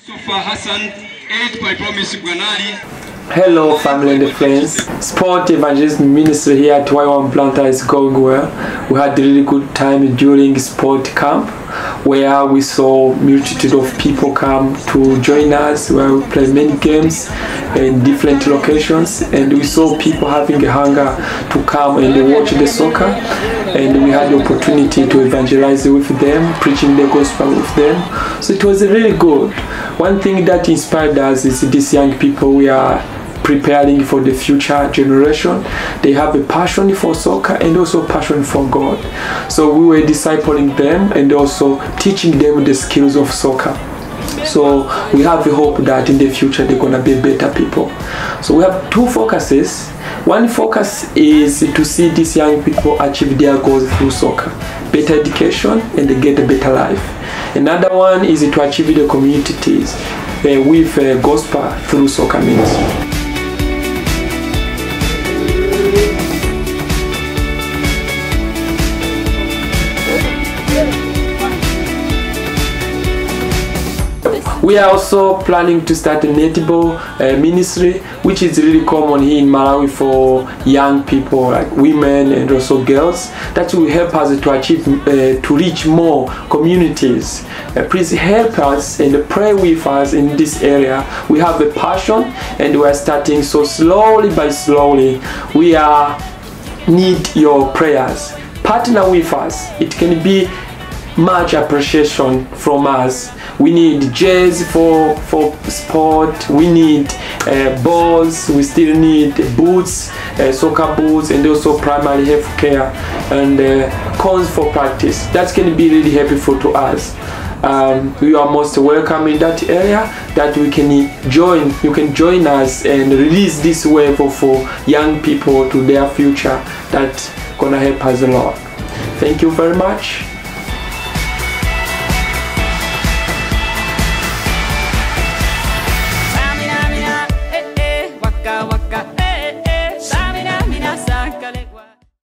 Hello family and friends, Sport Evangelism Ministry here at Y1 Planter is going well. We had a really good time during sport camp where we saw multitude of people come to join us, where we play many games in different locations, and we saw people having a hunger to come and watch the soccer, and we had the opportunity to evangelize with them, preaching the gospel with them. So it was really good. One thing that inspired us is these young people we are preparing for the future generation. They have a passion for soccer and also passion for God. So we were discipling them and also teaching them the skills of soccer. So we have a hope that in the future they're gonna be better people. So we have two focuses. One focus is to see these young people achieve their goals through soccer, better education and they get a better life. Another one is to achieve the communities with gospel through soccer ministry. We are also planning to start a netball ministry, which is really common here in Malawi for young people like women and also girls. That will help us to achieve, to reach more communities. Please help us and pray with us in this area. We have a passion and we are starting, so slowly by slowly we need your prayers. Partner with us. It can be much appreciation from us. We need jerseys for sport, we need balls, we still need boots, soccer boots, and also primary health care and cones for practice. That can be really helpful to us. You are most welcome in that area that we can join. You can join us and release this wave for young people to their future. That's gonna help us a lot. Thank you very much.